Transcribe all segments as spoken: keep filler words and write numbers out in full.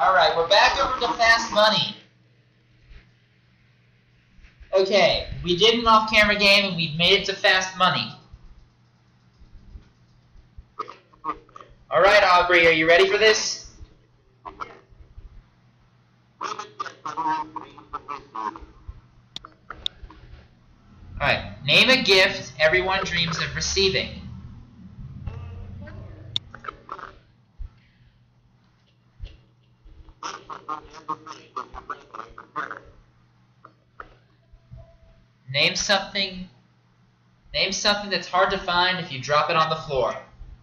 Alright, we're back over to Fast Money. Okay, we did an off-camera game and we've made it to Fast Money. Alright, Aubrey, are you ready for this? Alright, name a gift everyone dreams of receiving. Name something. Name something that's hard to find if you drop it on the floor.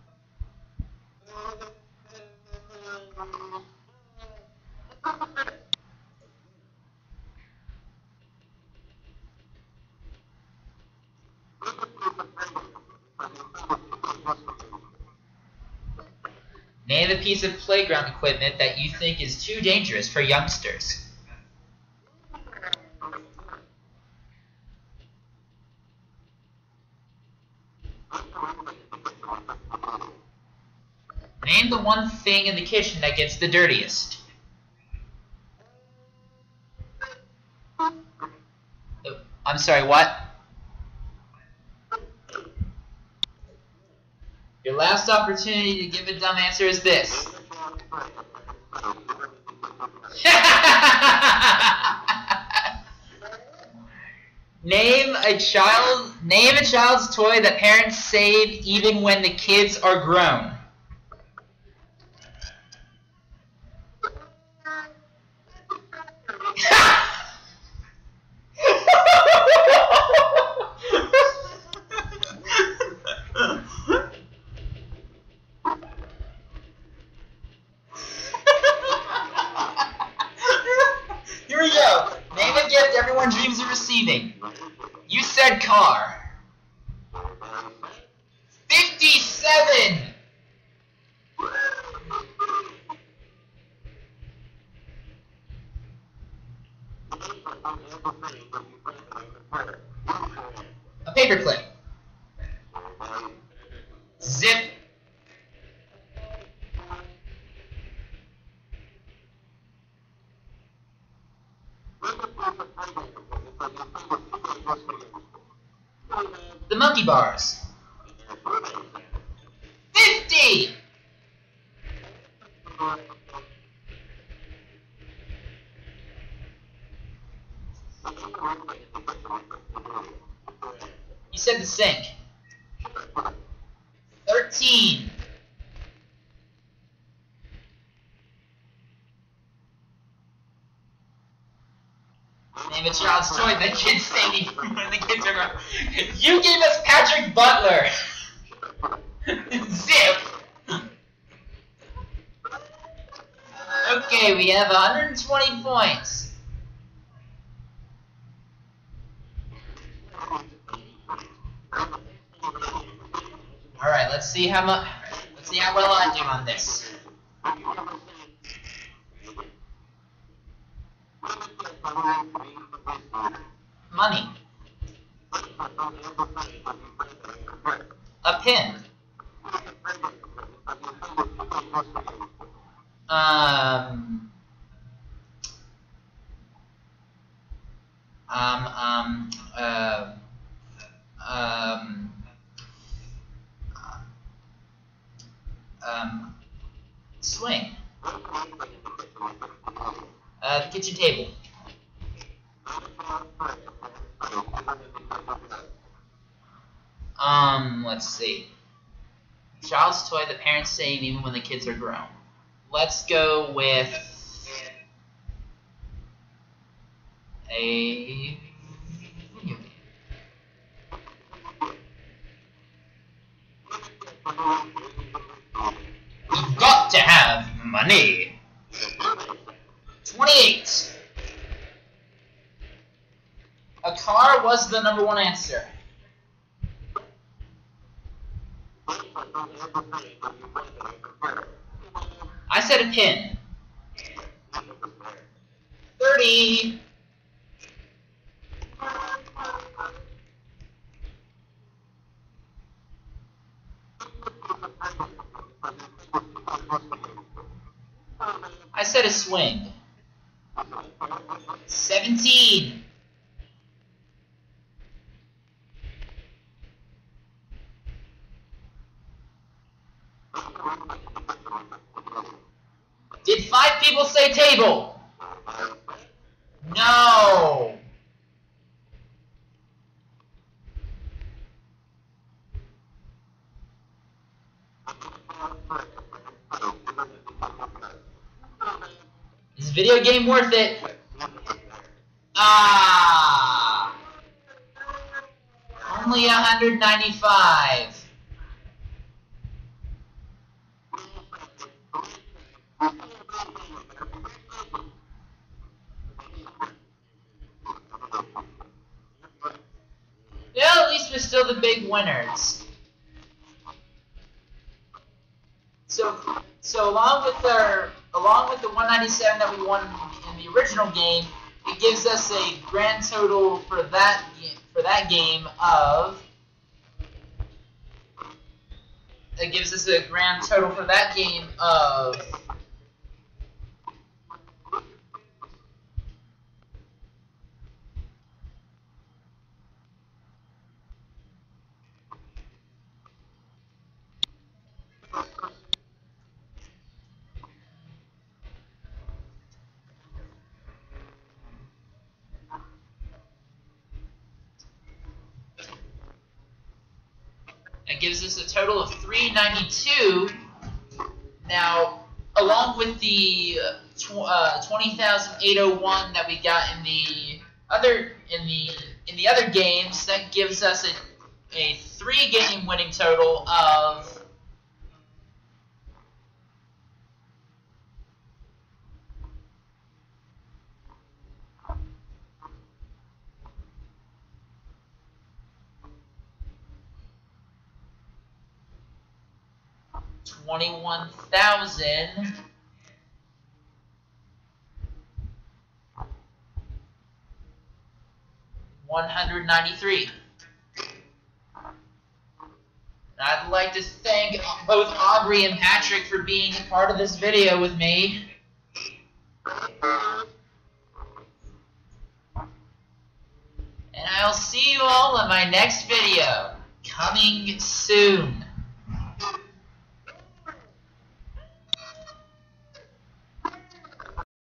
Name a piece of playground equipment that you think is too dangerous for youngsters. Name the one thing in the kitchen that gets the dirtiest. Oh, I'm sorry, what? Your last opportunity to give a dumb answer is this. Name a child. Name a child's toy that parents save even when the kids are grown. Here we go. Name a gift everyone dreams of receiving. You said car. fifty-seven! A paperclip. Zip. The monkey bars. Fifty! You said the sink. Thirteen. Name a child's toy that kids say me when the kids are grown. You gave us Patrick Butler. Zip. Okay, we have one hundred twenty points. All right, let's see how much. Let's see how well I do on this. Money. A pin. Um. Um. Um. Uh. Um. Um. Swing. Uh, the kitchen table. Um, let's see. Child's toy the parents save even when the kids are grown. Let's go with a video game. You've got to have money. twenty-eight. A car was the number one answer. I said a pin. thirty. I said a swing. seventeen. Did five people say table? No. Is the video game worth it? Ah. Only one hundred ninety-five. Yeah, at least we're still the big winners. So, so along with our, along with the one ninety-seven that we won in the original game, it gives us a grand total for that for that game of. It gives us a grand total for that game of. That gives us a total of three ninety-two. Now, along with the tw uh, twenty thousand eight hundred one that we got in the other in the in the other games, that gives us a a three game winning total of. Twenty-one thousand one hundred ninety-three. I'd like to thank both Aubrey and Patrick for being a part of this video with me. And I'll see you all in my next video, coming soon.